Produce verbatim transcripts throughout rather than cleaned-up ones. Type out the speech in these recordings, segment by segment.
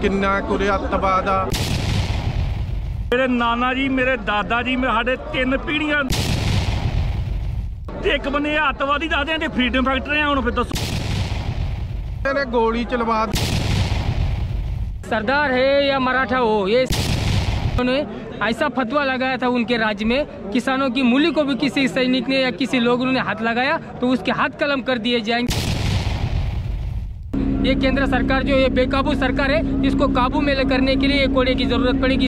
किन्ना कुरे अत्तवाद आ। मेरे नाना जी मेरे दादा जी में साढ़े तीन पीढ़ियां एक बने अत्तवादी दसदे हैं फ्रीडम फाइटर हैं। हुण फिर दसो गोली चलवा सरदार है या मराठा हो, ये उन्होंने ऐसा फतवा लगाया था उनके राज्य में, किसानों की मूली को भी किसी सैनिक ने या किसी लोग ने हाथ लगाया तो उसके हाथ कलम कर दिए जाएंगे। ये केंद्र सरकार जो ये बेकाबू सरकार है, इसको काबू में करने के लिए ये कोड़े की जरूरत पड़ेगी।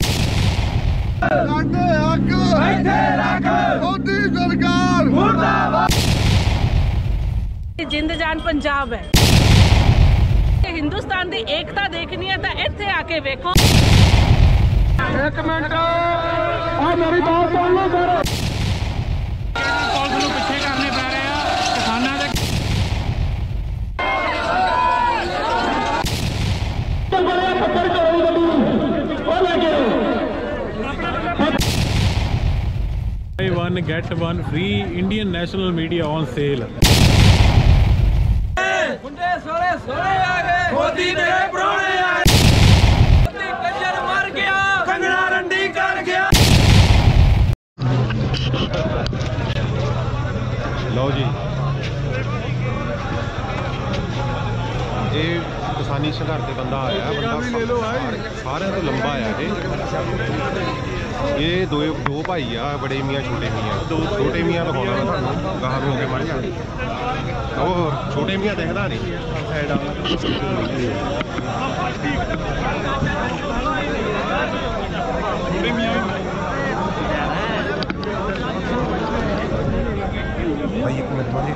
जिंद जान पंजाब है। हिंदुस्तान की एकता देखनी है तो इत्थे आके वेखो। एक मिनट आ मेरी बात सुन लो सर। पुलिस नूं पिछे करने पै रहे आ किसानां दे। Buy one get one free. Indian national media on sale. मुंडे सोरे सोरे आ गए, मोदी मेरे प्राणे आ गए, मोदी कंजर मर गया, कंगना रंडी कर गया। लो जी, ये किसानी संघर्ष से बंदा आया, बंदा सारे तो लंबा आया ये ये दो दो भाई आ, बड़े मियाँ छोटे मियाँ। दो छोटे मियाँ दिखाना मैं थानू गाह हो के मर जा। वो छोटे मियाँ दिखता नहीं भाई एक मिनट वाले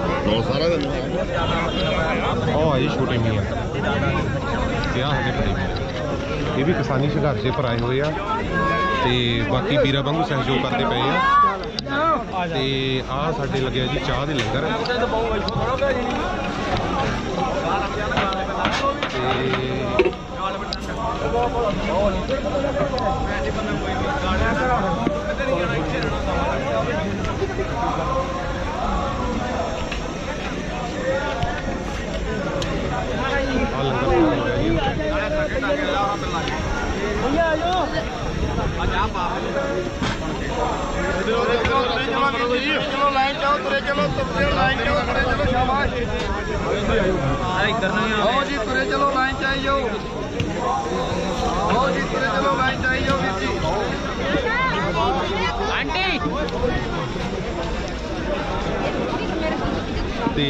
ये छोटे मियाँ क्या है बड़े मियाँ, ये भी किसानी संघर्ष से पर आए हुए आ ते बाकी वीरा वांगू सहयोग करते पे आ। ते आ साडे लगे जी चाह दे लंगर चलो लाइन जाओ, तुरे चलो, लाइन जाओ, तुरे चलो, शाबाश। आओ जी तुरे चलो, लाइन चाहिए आओ जी तुरे चलो, लाइन चाहिए वीर जी। आंटी ते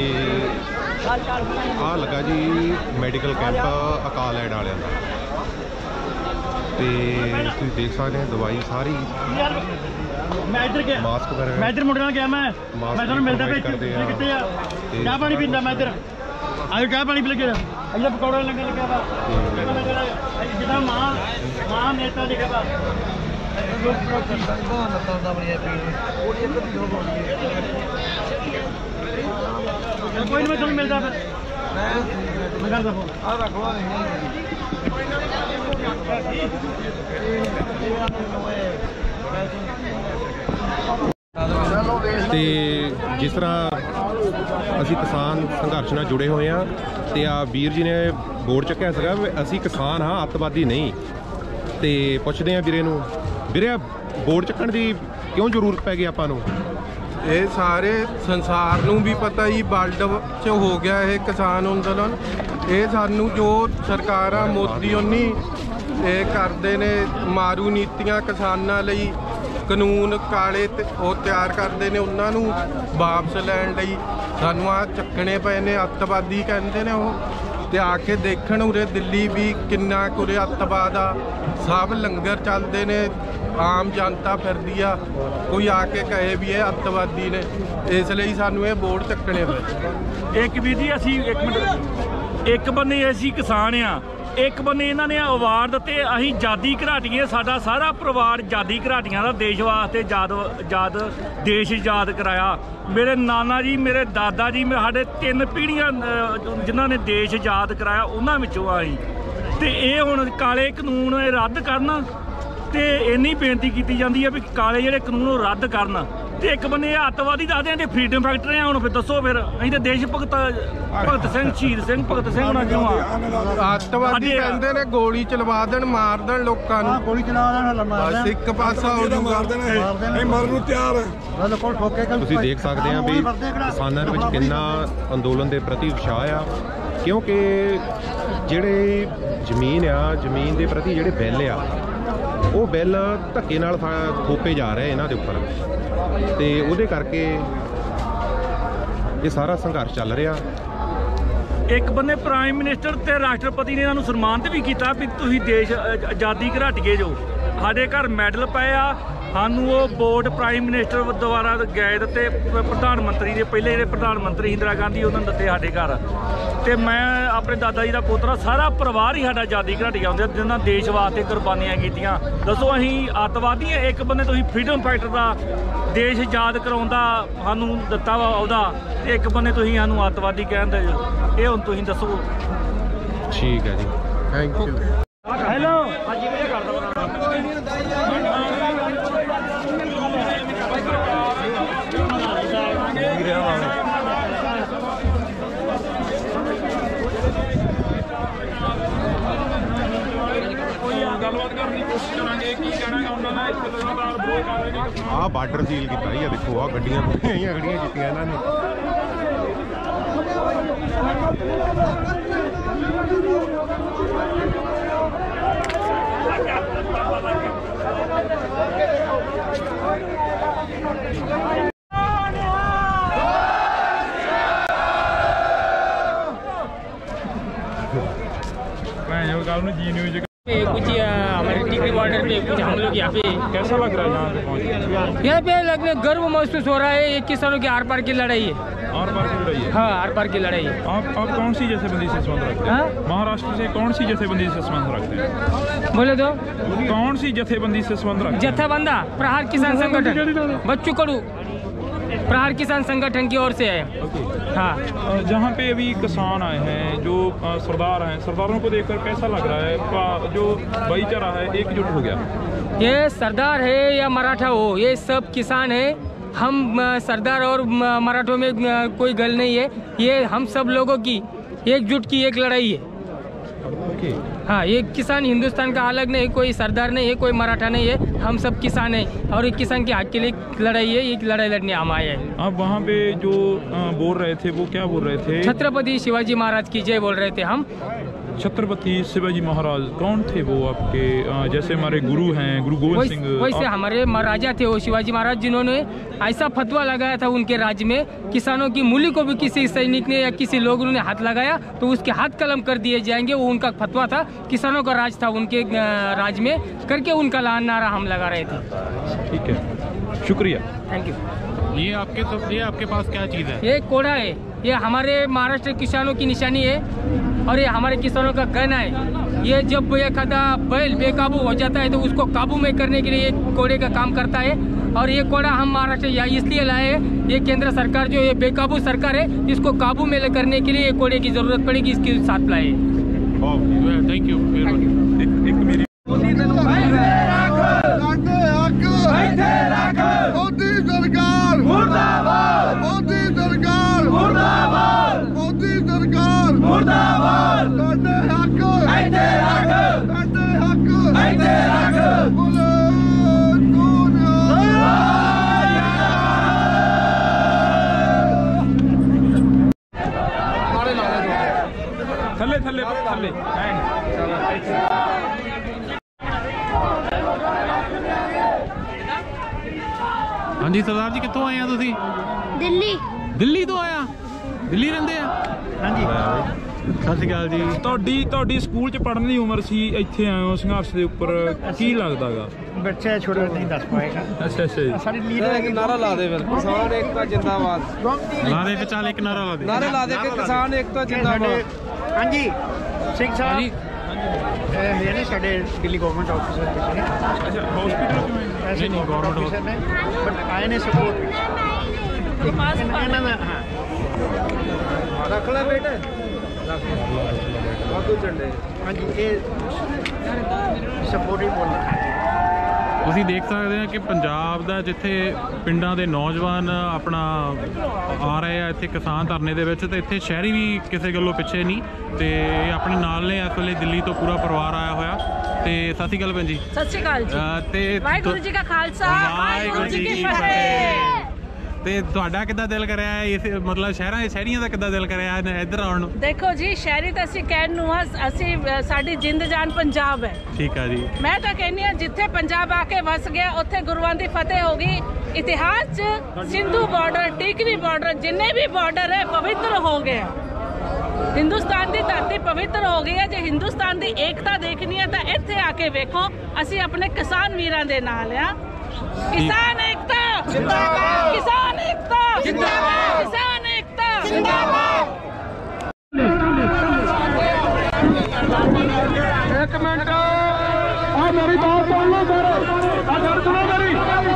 आ लगा जी मैडिकल कैंप अकाल एड वाले का। ते तुसीं देख सकते हैं दवाई सारी मैं इधर गया, मास्क वगैरह मैं इधर मुड़ना गया, मैं मैं तुहानूं मिलदा पे कित्ते आ चाह पानी पींदा। मैं इधर आज चाह पानी पी लगे इधर पकौड़ा लगे लगे बा जिदा मां मां नेता लिखा बा कोई नहीं मैं तुहानूं मिलदा पे मैं करदा फोन आ रख लो ਤੇ ਜਿਸ ਤਰ੍ਹਾਂ ਅਸੀਂ ਕਿਸਾਨ ਸੰਘਰਸ਼ ਨਾਲ ਜੁੜੇ ਹੋਏ ਹਾਂ ਤੇ ਆ ਵੀਰ ਜੀ ਨੇ ਬੋਰਡ ਚੱਕਿਆ ਸੀਗਾ ਅਸੀਂ ਕਿਸਾਨ ਹਾਂ, ਅੱਤਵਾਦੀ ਨਹੀਂ। ਤੇ ਪੁੱਛਦੇ ਆ ਵੀਰੇ ਨੂੰ, ਵੀਰੇ ਬੋਰਡ ਚੱਕਣ ਦੀ ਕਿਉਂ ਜ਼ਰੂਰਤ ਪੈ ਗਈ ਆਪਾਂ ਨੂੰ? ਇਹ ਸਾਰੇ ਸੰਸਾਰ ਨੂੰ ਵੀ ਪਤਾ ਹੀ ਵਰਲਡ 'ਚ ਹੋ ਗਿਆ ਇਹ ਕਿਸਾਨ ਅੰਦੋਲਨ। ਇਹ ਸਾਨੂੰ ਜੋ ਸਰਕਾਰਾਂ ਮੋਦੀ ਉਨੀ ਇਹ ਕਰਦੇ ਨੇ ਮਾਰੂ ਨੀਤੀਆਂ ਕਿਸਾਨਾਂ ਲਈ, ਕਾਨੂੰਨ ਕਾਲੇ ਉਹ ਤਿਆਰ ਕਰਦੇ ਨੇ, ਉਹਨਾਂ ਨੂੰ ਵਾਪਸ ਲੈਣ ਲਈ ਸਾਨੂੰ ਆ ਚੱਕਣੇ ਪਏ ਨੇ। ਅੱਤਵਾਦੀ ਕਹਿੰਦੇ ਨੇ ਉਹ, ਤੇ ਆ ਕੇ ਦੇਖਣ ਉਰੇ ਦਿੱਲੀ ਵੀ ਕਿੰਨਾ ਕੁਰੇ ਅੱਤਵਾਦ ਆ। ਸਭ ਲੰਗਰ ਚੱਲਦੇ ਨੇ, ਆਮ ਜਨਤਾ ਫਿਰਦੀ ਆ, ਕੋਈ ਆ ਕੇ ਕਹੇ ਵੀ ਇਹ ਅੱਤਵਾਦੀ ਨੇ। ਇਸ ਲਈ ਸਾਨੂੰ ਇਹ ਬੋਰਡ ਚੱਕਣੇ ਪਏ। ਇੱਕ ਵੀਰ ਜੀ ਅਸੀਂ ਇੱਕ ਮਿੰਟ, ਇੱਕ ਬੰਨੇ ਅਸੀਂ ਕਿਸਾਨ ਆ, ਇੱਕ ਬੰਨੇ ਇਹਨਾਂ ਨੇ ਅਵਾਰਡ ਦਿੱਤੇ ਅਸੀਂ ਆਜ਼ਾਦੀ ਘਰਾਟੀਏ। ਸਾਡਾ ਸਾਰਾ ਪਰਿਵਾਰ ਆਜ਼ਾਦੀ ਘਰਾਟੀਆਂ ਦਾ ਦੇਸ਼ ਵਾਸਤੇ ਆਜ਼ਾਦ ਆਜ਼ਾਦ ਦੇਸ਼ ਆਜ਼ਾਦ ਕਰਾਇਆ। ਮੇਰੇ ਨਾਨਾ ਜੀ ਮੇਰੇ ਦਾਦਾ ਜੀ ਮੈਂ ਸਾਡੇ ਤਿੰਨ ਪੀੜ੍ਹੀਆਂ ਜਿਨ੍ਹਾਂ ਨੇ ਦੇਸ਼ ਆਜ਼ਾਦ ਕਰਾਇਆ ਉਹਨਾਂ ਵਿੱਚੋਂ ਆ ਅਸੀਂ। ਤੇ ਇਹ ਹੁਣ ਕਾਲੇ ਕਾਨੂੰਨ ਇਹ ਰੱਦ ਕਰਨ ਤੇ ਇੰਨੀ ਬੇਨਤੀ ਕੀਤੀ ਜਾਂਦੀ ਹੈ ਵੀ ਕਾਲੇ ਜਿਹੜੇ ਕਾਨੂੰਨ ਉਹ ਰੱਦ ਕਰਨ। ਤੇ ਇੱਕ ਬੰਨੇ ਇਹ ਅੱਤਵਾਦੀ ਦੱਸਦੇ ਆ ਤੇ ਫਰੀडम ਫਾਈਟਰ ਆ। ਹੁਣ ਫਿਰ ਦੱਸੋ ਫਿਰ ਅਸੀਂ ਤਾਂ ਦੇਸ਼ ਭਗਤ ਭਗਤ ਸਿੰਘ ਸ਼ਹੀਦ ਸਿੰਘ ਭਗਤ ਸਿੰਘ ਹੋਣਾ ਕਿਉਂ ਆ? ਅੱਤਵਾਦੀ ਕਹਿੰਦੇ ਨੇ ਗੋਲੀ ਚਲਵਾ ਦੇਣ, ਮਾਰ ਦੇਣ ਲੋਕਾਂ ਨੂੰ, ਗੋਲੀ ਚਲਾ ਦੇਣ, ਬਸ ਇੱਕ ਪਾਸਾ ਹੋ ਜਾਊਗਾ, ਇਹ ਮਰਨ ਨੂੰ ਤਿਆਰ ਹੈ। ਤੁਸੀਂ ਦੇਖ ਸਕਦੇ ਆ ਵੀ ਕਿਸਾਨਾਂ ਦੇ ਵਿੱਚ ਕਿੰਨਾ ਅੰਦੋਲਨ ਦੇ ਪ੍ਰਤੀ ਉਤਸ਼ਾਹ ਆ, ਕਿਉਂਕਿ ਜਿਹੜੇ ਜ਼ਮੀਨ ਆ, ਜ਼ਮੀਨ ਦੇ ਪ੍ਰਤੀ ਜਿਹੜੇ ਬਿੱਲ ਆ, ਉਹ ਬਿੱਲ ਧੱਕੇ ਨਾਲ ਥੋਪੇ ਜਾ ਰਹੇ ਇਹਨਾਂ ਦੇ ਉੱਪਰ, ਤੇ ਉਹਦੇ ਕਰਕੇ ਇਹ ਸਾਰਾ ਸੰਘਰਸ਼ ਚੱਲ ਰਿਹਾ। ਇੱਕ ਬੰਨੇ ਪ੍ਰਾਈਮ ਮਿਨਿਸਟਰ ਤੇ ਰਾਸ਼ਟਰਪਤੀ ਨੇ ਇਹਨਾਂ ਨੂੰ ਸਨਮਾਨਿਤ ਵੀ ਕੀਤਾ ਵੀ ਤੁਸੀਂ ਦੇਸ਼ ਆਜ਼ਾਦੀ ਘਰਾਟੀਏ ਜੋ ਸਾਡੇ ਘਰ ਮੈਡਲ ਪਏ ਆ, ਸਾਨੂੰ ਉਹ ਬੋਰਡ ਪ੍ਰਾਈਮ ਮਿਨਿਸਟਰ ਦੁਆਰਾ ਗਏ ਦਿੱਤੇ, ਪ੍ਰਧਾਨ ਮੰਤਰੀ ਦੇ ਪਹਿਲੇ ਜਿਹੜੇ ਪ੍ਰਧਾਨ ਮੰਤਰੀ ਇੰਦਰਾ ਗਾਂਧੀ ਉਹਨਾਂ ਨੂੰ ਦਿੱਤੇ ਸਾਡੇ ਘਰ। ਤੇ ਮੈਂ ਆਪਣੇ ਦਾਦਾ ਜੀ ਦਾ ਪੋਤਰਾ, ਸਾਰਾ ਪਰਿਵਾਰ ਹੀ ਸਾਡਾ ਆਜ਼ਾਦੀ ਘਰਾਟੀਆ ਹੁੰਦੇ ਜਿਹਨਾਂ ਦੇਸ਼ ਵਾਸਤੇ ਕੁਰਬਾਨੀਆਂ ਕੀਤੀਆਂ। ਦੱਸੋ ਅਸੀਂ ਅੱਤਵਾਦੀ ਆ? ਇੱਕ ਬੰਨੇ ਤੁਸੀਂ ਫਰੀडम ਫਾਈਟਰ ਦਾ ਦੇਸ਼ ਆਜ਼ਾਦ ਕਰਾਉਣ ਦਾ ਸਾਨੂੰ ਦਿੱਤਾ ਵਾ ਉਹਦਾ, ਤੇ ਇੱਕ ਬੰਨੇ ਤੁਸੀਂ ਸਾਨੂੰ ਅੱਤਵਾਦੀ ਕਹਿੰਦੇ ਜੋ। ਇਹ ਹੁਣ ਤੁਸੀਂ ਦੱਸੋ। ਠੀਕ ਹੈ ਜੀ, ਥੈਂਕ ਯੂ। ਹੈਲੋ ਗੱਲਬਾਤ ਕਰਨ ਦੀ ਕੋਸ਼ਿਸ਼ ਕਰਾਂਗੇ। ਕੀ ਕਹਿਣਾ ਉਹਨਾਂ ਦਾ ਇਸ ਲਗਾਤਾਰ ਵਿਰੋਧ ਕਰ ਰਹੇ ਨੇ? ਆਹ ਬਾਰਡਰ ਸੀਲ ਕੀਤਾ ਹੀ ਆ, ਦੇਖੋ ਆਹ ਗੱਡੀਆਂ ਆਈਆਂ, ਗੱਡੀਆਂ ਜਿੱਤੀਆਂ ਇਹਨਾਂ ਨੇ। जी न्यूज कुछ हमारे टिकरी बॉर्डर पे कुछ हम लोग यहाँ पे कैसा लग रहा है यहाँ पे पहुँच? यहाँ पे लगने गर्व महसूस हो रहा है। ये किसानों की आर पार की लड़ाई है। आर पार की लड़ाई है? हाँ, आर पार की लड़ाई है। आप आप कौन सी जथेबंदी से संबंध रखते हैं? महाराष्ट्र से कौन सी जथेबंदी से संबंध रखते हैं? बोले तो कौन सी जथेबंदी से संबंध रखते हैं? जथेबंदा प्रहार किसान संगठन बच्चू कड़ू प्रहार किसान संगठन की ओर से है। हाँ, जहाँ पे अभी किसान आए हैं, जो सरदार हैं, सरदारों को देखकर कैसा लग रहा है? जो भाईचारा है, एकजुट हो गया। ये सरदार है या मराठा हो, ये सब किसान है। हम सरदार और मराठों में कोई गल नहीं है। ये हम सब लोगों की एकजुट की एक लड़ाई है। ओके। हाँ, ये किसान हिंदुस्तान का अलग नहीं, कोई सरदार नहीं है, कोई मराठा नहीं है, हम सब किसान हैं और एक किसान के हक के लिए लड़ाई है। ये लड़ाई लड़ने हम आए हैं। आप वहाँ पे जो बोल रहे थे वो क्या बोल रहे थे? छत्रपति शिवाजी महाराज की जय बोल रहे थे हम। छत्रपति शिवाजी महाराज कौन थे वो आपके? जैसे हमारे गुरु हैं, गुरु गोविंद सिंह। वैसे आप... हमारे राजा थे वो शिवाजी महाराज, जिन्होंने ऐसा फतवा लगाया था उनके राज्य में, किसानों की मूली को भी किसी सैनिक ने या किसी लोगों ने हाथ लगाया तो उसके हाथ कलम कर दिए जाएंगे। वो उनका फतवा था, किसानों का राज था उनके राज्य में, करके उनका नारा हम लगा रहे थे। ठीक है, शुक्रिया, थैंक यू। ये आपके तो ये आपके पास क्या चीज़ है? ये कोड़ा है, ये हमारे महाराष्ट्र किसानों की निशानी है और ये हमारे किसानों का कहना है। ये जब एक आधा बैल बेकाबू हो जाता है तो उसको काबू में करने के लिए ये कोड़े का काम करता है। और ये कोड़ा हम महाराष्ट्र या इसलिए लाए हैं, ये केंद्र सरकार जो ये बेकाबू सरकार है, इसको काबू में करने के लिए ये कोड़े की जरूरत पड़ेगी, इसके साथ लाए। Thank you. एक मेरी मोदी सरकार मुर्दाबाद, मोदी सरकार मुर्दाबाद, मोदी सरकार मुर्दाबाद। साडे हक ऐथे रख, साडे हक ऐथे रख। बोले थल्ले थल्ले थल्ले हाँ जी सरदार जी, कितों आए हैं तुसी? दिल्ली। दिल्ली तो आया? दिल्ली रहंदे आ? हाँ जी। सत श्री अकाल जी। ਤੁਹਾਡੀ ਤੁਹਾਡੀ ਸਕੂਲ ਚ ਪੜ੍ਹਨ ਦੀ ਉਮਰ ਸੀ, ਇੱਥੇ ਆਏ ਹੋ ਸੰਘਰਸ਼ ਦੇ ਉੱਪਰ, ਕੀ ਲੱਗਦਾਗਾ? ਬੱਚੇ ਛੋਟੇ ਨਹੀਂ ਦੱਸ ਪਾਏਗਾ। ਅੱਛਾ ਅੱਛਾ ਜੀ। ਸਾਡੀ ਲੀਡਰ ਇੱਕ ਨਾਰਾ ਲਾ ਦੇ ਫਿਰ, ਕਿਸਾਨ ਏਕਤਾ ਜਿੰਦਾਬਾਦ। ਨਾਰੇ ਵਿੱਚ ਚੱਲ ਇੱਕ ਨਾਰਾ ਲਾ ਦੇ। ਨਾਰੇ ਲਾ ਦੇ ਕਿ ਕਿਸਾਨ ਏਕਤਾ ਜਿੰਦਾਬਾਦ। ਹਾਂਜੀ ਸਿੰਘ ਸਾਹਿਬ ਜੀ, ਇਹ ਨੇ ਸਾਡੇ ਦਿੱਲੀ ਗਵਰਨਮੈਂਟ ਆਫਿਸਰ ਨੇ। ਅੱਛਾ, ਹਸਪੀਟਲ ਕਿਉਂ? ਨਹੀਂ ਨਹੀਂ, ਗਵਰਨਮੈਂਟ ਆਫਿਸਰ ਨੇ, ਬਟ ਆਏ ਨੇ ਸਪੋਰਟ ਇਹਨਾਂ ਦਾ। ਹਾਂ, ਰੱਖ ਲੈ ਬੇਟੇ, ਵਾਧੂ ਝੰਡੇ। ਹਾਂਜੀ, ਇਹ ਸਪੋਰਟ ਹੀ ਬੋਲਣਾ। ਤੁਸੀਂ ਦੇਖ ਸਕਦੇ ਹੋ ਕਿ ਪੰਜਾਬ ਦਾ ਜਿੱਥੇ ਪਿੰਡਾਂ ਦੇ ਨੌਜਵਾਨ ਆਪਣਾ ਆ ਰਹੇ ਆ ਇੱਥੇ ਕਿਸਾਨ ਧਰਨੇ ਦੇ ਵਿੱਚ, ਤੇ ਇੱਥੇ ਸ਼ਹਿਰੀ ਵੀ ਕਿਸੇ ਗੱਲੋਂ ਪਿੱਛੇ ਨਹੀਂ, ਤੇ ਆਪਣੇ ਨਾਲ ਨੇ ਇਸ ਵੇਲੇ ਦਿੱਲੀ ਤੋਂ ਪੂਰਾ ਪਰਿਵਾਰ ਆਇਆ ਹੋਇਆ। ਤੇ ਸਤਿ ਸ਼੍ਰੀ ਅਕਾਲ ਭੈਣ ਜੀ। ਸਤਿ ਸ਼੍ਰੀ ਅਕਾਲ ਜੀ। ਤੇ ਵਾਹਿਗੁਰੂ ਜੀ ਕਾ ਖਾਲਸਾ, ਵਾਹਿਗੁਰੂ ਜੀ ਕੀ ਫਤਿਹ। ਤੇ ਤੁਹਾਡਾ ਕਿੱਦਾਂ ਦਿਲ ਕਰਿਆ ਇਸ ਮਤਲਬ ਸ਼ਹਿਰਾਂ ਸ਼ਹਿਰੀਆਂ ਦਾ ਕਿੱਦਾਂ ਦਿਲ ਕਰਿਆ ਇੱਧਰ ਆਉਣ ਨੂੰ? ਦੇਖੋ ਜੀ, ਸ਼ਹਿਰੀ ਤਾਂ ਅਸੀਂ ਕਹਿਣ ਨੂੰ ਆ, ਅਸੀਂ ਸਾਡੀ ਜਿੰਦ ਜਾਨ ਪੰਜਾਬ ਹੈ। ਠੀਕ ਆ ਜੀ। ਮੈਂ ਤਾਂ ਕਹਿੰਦੀ ਹਾਂ ਜਿੱਥੇ ਪੰਜਾਬ ਆ ਕੇ ਵਸ ਗਿਆ ਉੱਥੇ ਗੁਰੂਆਂ ਦੀ ਫਤਿਹ ਹੋ ਗਈ। ਇਤਿਹਾਸ 'ਚ ਸਿੰਧੂ ਬਾਰਡਰ, ਟਿਕਰੀ ਬਾਰਡਰ, ਜਿੰਨੇ ਵੀ ਬਾਰਡਰ ਹੈ ਪਵਿੱਤਰ ਹੋ ਗਏ। ਹਿੰਦੁਸਤਾਨ ਦੀ ਧਰਤੀ ਪਵਿੱਤਰ ਹੋ ਗਈ ਹੈ। ਜੇ ਹਿੰਦੁਸਤਾਨ ਦੀ ਏਕਤਾ ਦੇਖਣੀ ਹੈ ਤਾਂ ਇੱਥੇ ਆ ਕੇ ਵੇਖੋ, ਅਸੀਂ ਆਪਣੇ ਕਿਸਾਨ ਵੀਰਾਂ ਦੇ ਨਾਲ ਆ। किसान एकता जिंदाबाद, किसान एकता जिंदाबाद, किसान एकता जिंदाबाद। एक मिनट, आ मेरी बात सुन लो सर, आ सर सुनो मेरी।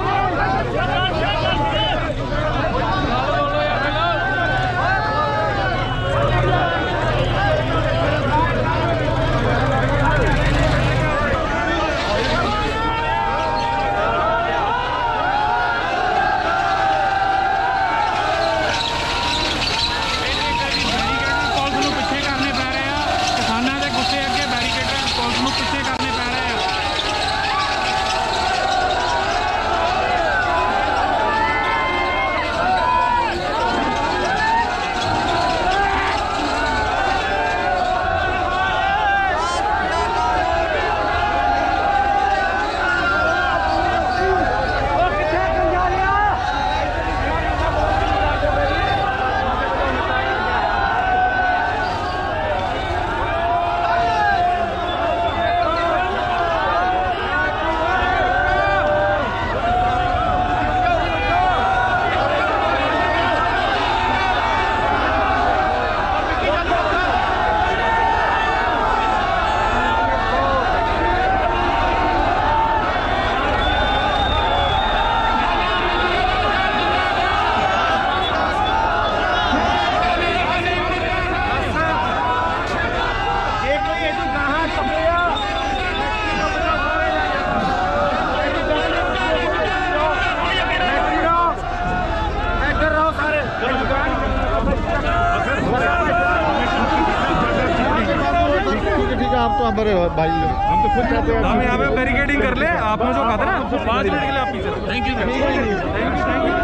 आप तो हमारे भाई हम तो खुद चाहते हैं, हम यहाँ पे बैरिकेडिंग कर ले। आपने जो कहा था ना पाँच मिनट के लिए आप पीछे। Thank you thank you thank you.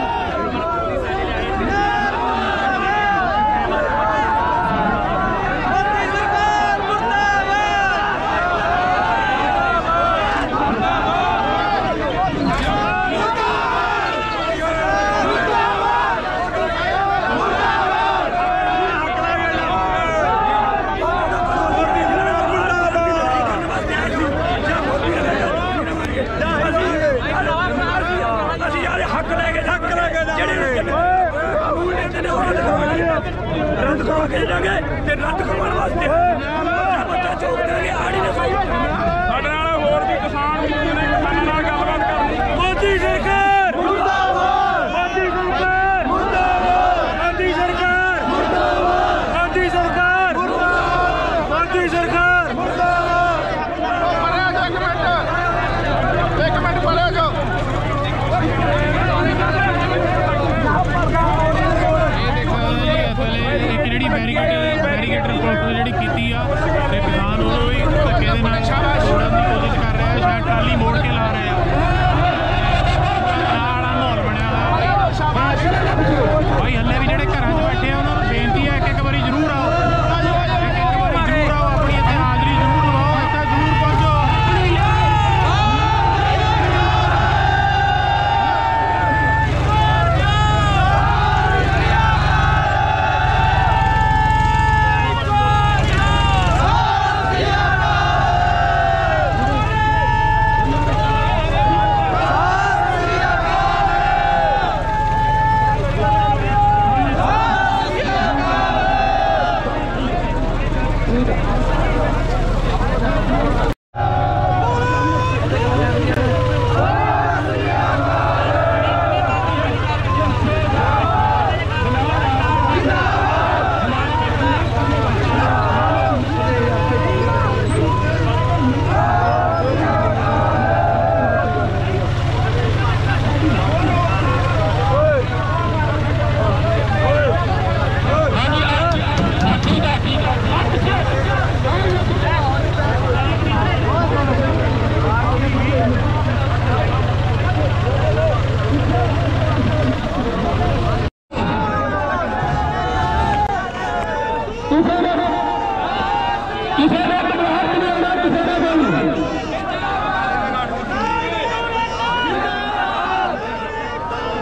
रद्द करवा के जाएंगे ते रद्द करवाने वास्ते बच्चा चौक देंगे आड़ी ने साडे नाल होर भी किसान ने किसानां नाल गलबात करनी। मोदी सरकार मुर्दाबाद, मोदी सरकार मुर्दाबाद, मोदी सरकार मुर्दाबाद, मोदी सरकार मुर्दाबाद, मोदी सरकार मुर्दाबाद। एक मिनट पड़े जाओ। बैरीकेड बैरीकेड पुलिस ने जी की किसान भी धक्के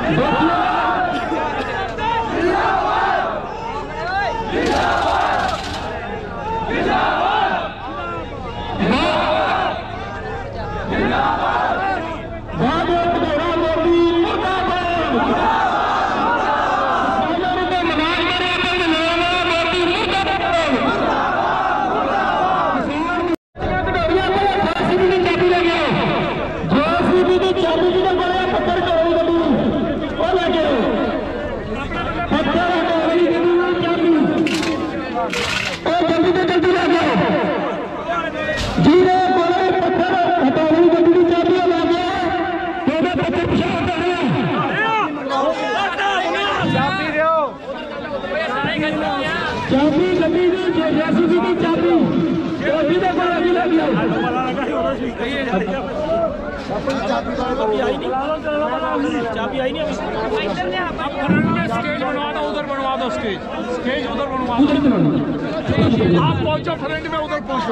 चाबी आई नहीं स्टेज बनवा दो, उधर बनवा दो, स्टेज स्टेज उधर बनवा दो। आप पहुंचो फ्रंट में, उधर पहुंचो।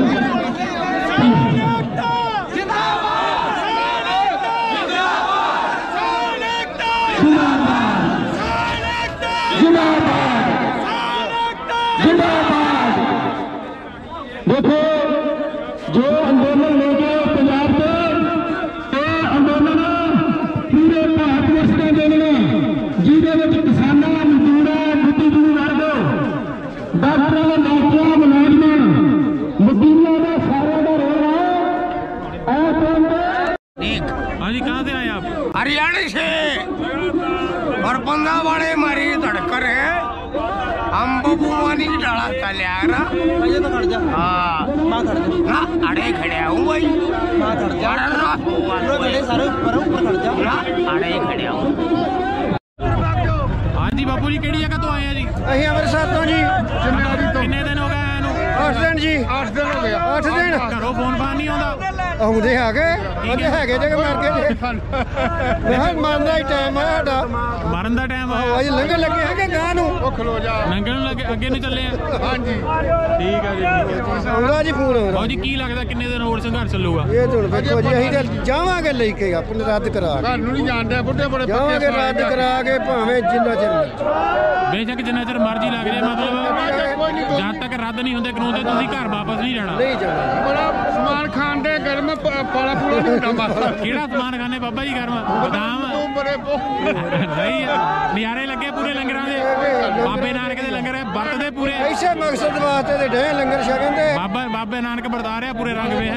देखो जो अंदोलन लेके पंजाब से अंदोलन पूरे भारत वर्ष का अंदोलन जिहदे विच किसानां, मजदूरां, बुद्धिजीवी वर्ग, डॉक्टरां, डॉक्टरां, मुलाजमां, वकीलां का सारा का रोल है। हाँ जी, कहाँ से आए आप? हरियाणा से। और बंदा बड़े मारी धड़कर है, हम बबूमानी की डाला चले आ रहा। हाँ अड़े खड़े हूँ भाई, अड़े खड़े हूँ। हाँ जी बापू जी, केड़ी जगह तो आए हैं जी? अहीं अमृतसर तो जी। किन्ने दिन हो गए आए नूं? आठ दिन जी। आठ दिन हो गए। आठ दिन घरों फोन फान नहीं आउंदा? आउंदे हैगे, आंदे हैगे जे मर गए जे। मैं मरना ही टाइम है साडा। मरन दा टाइम है आज लंघण लगे हैं कि गां नूं? ओ खलो जा। लंघण लगे अगे नहीं चले हैं? हां जी ठीक है जी। आउंदा जी फोन आउंदा। बाबू जी की लगदा किन्ने दिन होर संघर्ष चलूगा? ये तो देखो जी, ਅਸੀਂ ਤਾਂ ਜਾਵਾਂਗੇ ਲੈ ਕੇ ਆਪਣੇ ਰੱਦ ਕਰਾ ਕੇ। ਘਰ ਨੂੰ ਨਹੀਂ ਜਾਣਦੇ, ਬੁੱਢੇ ਬੜੇ ਪੱਕੇ ਜਾਵਾਂਗੇ ਰੱਦ ਕਰਾ ਕੇ, ਭਾਵੇਂ ਜਿੰਨਾ ਚਿਰ बेशक जिन्ना चਿਰ मर्जी लग जाए, मतलब जब तक रद्द नहीं होंगे कानून ते तुसीं घर वापस नहीं जाना। नहीं जाना। बड़ा समान खान दे गर्म पाला पूरा नहीं होता मासा। केड़ा समान खाने बाबा जी गर्म? बदाम नहीं नज़ारे लगे पूरे लंगरां दे। बाबे नानक दे लंगर वरतदे पूरे ऐसे मकसद वास्ते ते डे लंगर छकन दे। बाबा बाबे नानक बरता रहा पूरे रंग में है।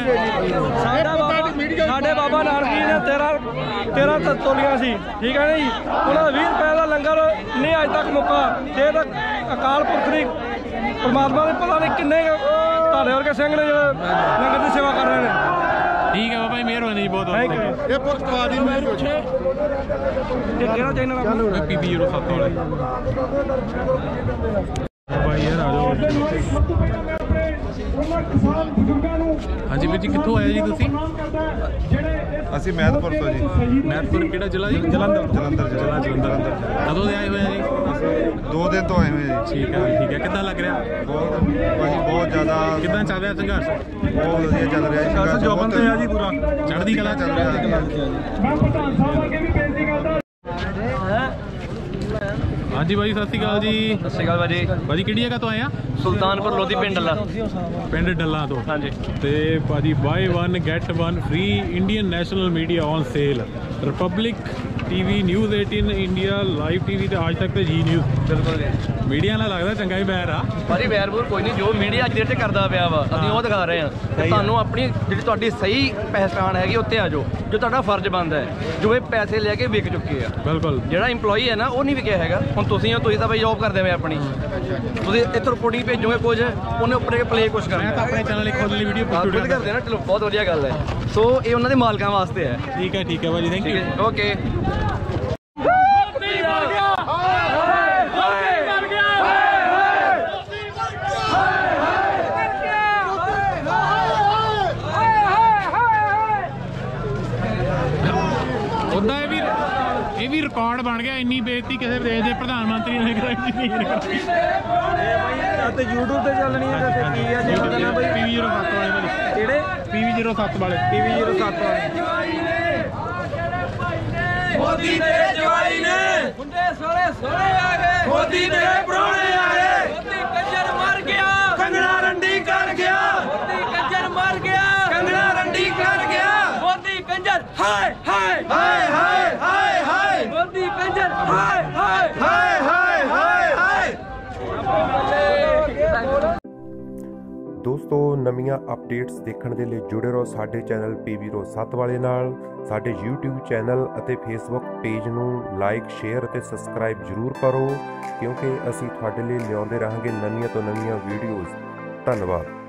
साडे बाबा नानक जी ने तेरह तेरह तोलियां सी, ठीक है जी। उन्होंने बीस रुपए का लंगर नहीं अज तक मुक्का। जे तक अकाल पुरख दी परमात्मा ने पता नहीं किन्ने ਤੁਹਾਡੇ ਵਰਗੇ ਸਿੰਘ ਨੇ ਜਿਹੜੇ ਲੰਗਰ ਦੀ ਸੇਵਾ ਕਰ ਰਹੇ ਨੇ। ठीक है बाबा जी, मेहरबानी जी बहुत। ये पुरस्कार में ये केड़ा चैनल है? पीबी जीरो सत्त वाले भाई यार आ जाओ। हाँ जी वीर जी, कित्थों आए जी तुसीं? ਅਸੀਂ ਮਹਿਤਪੁਰ ਤੋਂ ਜੀ। ਮਹਿਤਪੁਰ ਕਿਹੜਾ ਜ਼ਿਲ੍ਹਾ ਜੀ? ਜਲੰਧਰ। ਜਲੰਧਰ ਜ਼ਿਲ੍ਹਾ ਜਲੰਧਰ। ਕਦੋਂ ਦੇ ਆਏ ਹੋਏ ਆ ਜੀ? ਦੋ ਦਿਨ ਤੋਂ ਆਏ ਹੋਏ ਜੀ। ਠੀਕ ਹੈ ਠੀਕ ਹੈ। ਕਿੱਦਾਂ ਲੱਗ ਰਿਹਾ? ਬਹੁਤ ਭਾਜੀ ਬਹੁਤ ਜ਼ਿਆਦਾ। ਕਿੱਦਾਂ ਚੱਲ ਰਿਹਾ ਸੰਘਰਸ਼? ਬਹੁਤ ਵਧੀਆ ਚੱਲ ਰਿਹਾ ਜੀ ਸੰਘਰਸ਼। ਜੋਬਨ ਤੇ ਆ ਜੀ ਪੂਰਾ ਚੜ੍ਹਦੀ ਕਲਾ ਚੱਲ ਰਿਹਾ ਜੀ। हाँ जी भाई सत श्री अकाल जी। सत श्री अकाल भाजी। भाजी किहड़ी जगह तो आए हैं? सुल्तानपुर लोधी पिंड डल्ला। पिंड डल्ला तो। हाँ जी। ते भाजी buy one get one free Indian national media on sale. Republic TV, news अठारह इंडिया, लाइव टीवी ते आज तक ते जी न्यूज़। बिल्कुल जी। मीडिया ਨਾਲ ਲੱਗਦਾ ਚੰਗਾ ਹੀ ਬੈਰ ਆ। ਭਾਜੀ ਬੈਰ ਬੂਰ ਕੋਈ ਨਹੀਂ, ਜੋ ਮੀਡੀਆ ਅੱਜ ਦੇ ਤੇ ਕਰਦਾ ਪਿਆ ਵਾ ਅਸੀਂ ਉਹ ਦਿਖਾ ਰਹੇ ਹਾਂ। ਤੇ ਤੁਹਾਨੂੰ ਆਪਣੀ ਜਿਹੜੀ ਤੁਹਾਡੀ ਸਹੀ ਪਹਿਚਾਣ ਹੈਗੀ ਉੱਤੇ ਆ ਜਾਓ, ਜੋ ਤੁਹਾਡਾ ਫਰਜ਼ ਬਣਦਾ ਹੈ। ਜੋ ਇਹ ਪੈਸੇ ਲੈ ਕੇ ਵਿਕ ਚੁੱਕੇ ਆ। ਬਿਲਕੁਲ। ਜਿਹੜਾ EMPLOYE ਹੈ ਨਾ ਉਹ ਨਹੀਂ ਵਿਕਿਆ ਹੈਗਾ। ਹੁਣ ਤੁਸੀਂ ਹੋ, ਤੁਸੀਂ ਤਾਂ ਬਈ ਜੌਬ ਕਰਦੇ ਹੋ ਆਪਣੀ, ਤੁਸੀਂ ਇੱਥੇ ਰਿਪੋਰਟਿੰਗ ਭੇਜੋਗੇ ਕੁਝ, ਉਹਨੇ ਉੱਪਰ ਕੇ ਪਲੇ ਕੁਝ ਕਰਨਾ। ਮੈਂ ਤਾਂ ਆਪਣੇ ਚੈਨਲ ਇੱਕ ਖੁਦ ਲਈ ਵੀਡੀਓ ਸ਼ੂਟ ਕਰਦੇ ਨਾ, ਚਲੋ ਬਹੁਤ ਵਧੀਆ ਗੱਲ ਹੈ। ਸੋ ਇਹ ਉਹਨਾਂ ਦੇ ਮਾਲਕਾਂ ਵਾਸਤੇ ਹੈ। ਠੀਕ ਹੈ ਠੀਕ ਹੈ ਭਾਜੀ, ਥੈਂਕ ਯੂ। ਓਕੇ। उदा ये भी ये भी रिकॉर्ड बन गया। इन्नी बेइज्जती किसी देश के प्रधानमंत्री ने कराई नहीं। यूट्यूब ते चलनी है ते की है जी भाई पीवी जीरो सत्त वाले भाई। केड़े? पीवी जीरो सत्त वाले। पीवी जीरो सत्त वाले। मोदी दे जवाई ਸੋਹਣੇ ਆ ਗਏ ਮੋਦੀ ਦੇ ਪ੍ਰਾਹੁਣੇ ਆ ਗਏ ਮੋਦੀ ਕੰਜਰ ਮਰ ਗਿਆ ਕੰਗਣਾ ਰੰਡੀ ਕਰ ਗਿਆ ਮੋਦੀ ਕੰਜਰ ਮਰ ਗਿਆ ਕੰਗਣਾ ਰੰਡੀ ਕਰ ਗਿਆ ਮੋਦੀ ਕੰਜਰ ਹਾਏ ਹਾਏ ਹਾਏ ਹਾਏ ਹਾਏ ਹਾਏ ਮੋਦੀ ਕੰਜਰ ਹਾਏ ਹਾਏ ਹਾਏ ਹਾਏ ਹਾਏ ਹਾਏ ਦੋਸਤੋ ਨਵੀਆਂ ਅਪਡੇਟਸ ਦੇਖਣ ਦੇ ਲਈ ਜੁੜੇ ਰਹੋ ਸਾਡੇ ਚੈਨਲ ਪੀਵੀ ਰੋ ਸੱਤ ਵਾਲੇ ਨਾਲ। ਸਾਡੇ YouTube ਚੈਨਲ ਅਤੇ Facebook ਪੇਜ ਨੂੰ ਲਾਈਕ ਸ਼ੇਅਰ ਅਤੇ ਸਬਸਕ੍ਰਾਈਬ ਜ਼ਰੂਰ ਕਰੋ, ਕਿਉਂਕਿ ਅਸੀਂ ਤੁਹਾਡੇ ਲਈ ਲਿਆਉਂਦੇ ਰਹਾਂਗੇ ਨਵੀਆਂ ਤੋਂ ਨਵੀਆਂ ਵੀਡੀਓਜ਼। ਧੰਨਵਾਦ।